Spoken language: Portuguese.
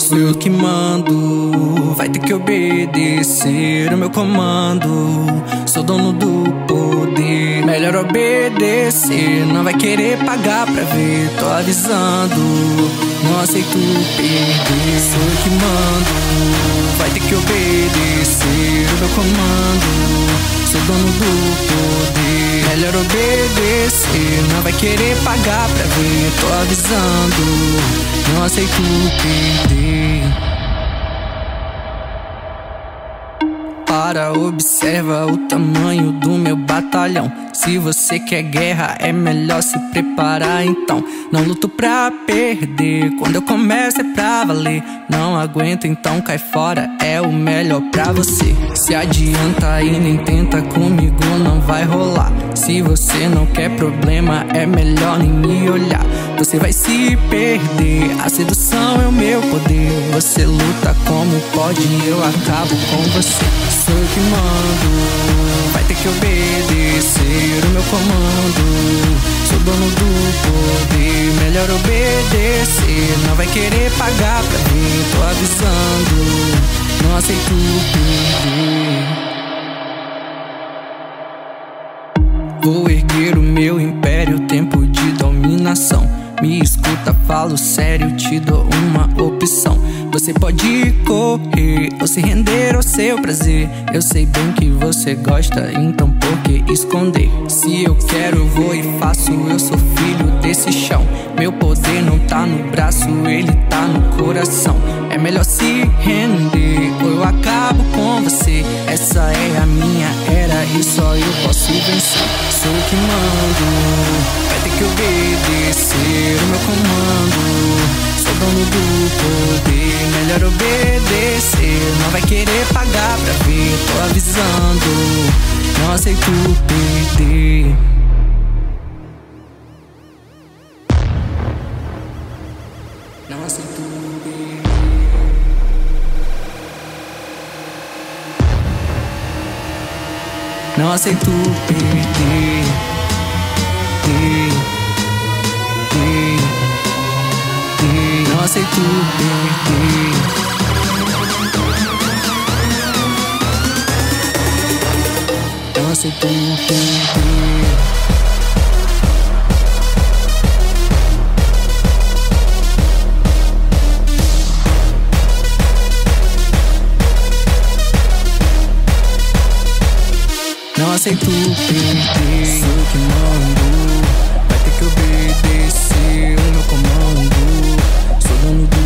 Sou eu que mando, vai ter que obedecer o meu comando. Sou dono do poder, melhor obedecer. Não vai querer pagar pra ver, tô avisando. Não aceito perder. Sou eu que mando, vai ter que obedecer o meu comando. Sou dono do poder, melhor obedecer. Não vai querer pagar pra ver, tô avisando. Não aceito perder. Para, observa o tamanho do meu batalhão. Se você quer guerra, é melhor se preparar então. Não luto pra perder, quando eu começo é pra valer. Não aguento, então cai fora, é o melhor pra você. Se adianta e nem tenta comigo, não vai rolar. Se você não quer problema, é melhor nem me olhar. Você vai se perder, a sedução é o meu poder. Você luta como pode e eu acabo com você. Sou eu que mando, vai ter que obedecer o meu comando. Sou dono do poder, melhor obedecer. Não vai querer pagar pra ver, tô avisando. Não aceito perder. Vou erguer o meu império, tempo de dominação. Me escuta, falo sério, te dou uma opção. Você pode correr ou se render ao seu prazer. Eu sei bem que você gosta, então por que esconder? Se eu quero, eu vou e faço, eu sou filho desse chão. Meu poder não tá no braço, ele tá no coração. É melhor se render ou eu acabo com você. Essa é a minha era e só eu posso vencer. Sou eu que mando, vai ter que obedecer o meu comando. Sou dono do poder, melhor obedecer. Não vai querer pagar pra ver, tô avisando. Não aceito perder. Não aceito perder. Não aceito perder. Não aceito perder. Não aceito perder. Não aceito perder. Sou eu que mando, vai ter que obedecer o meu comando. Sou dono do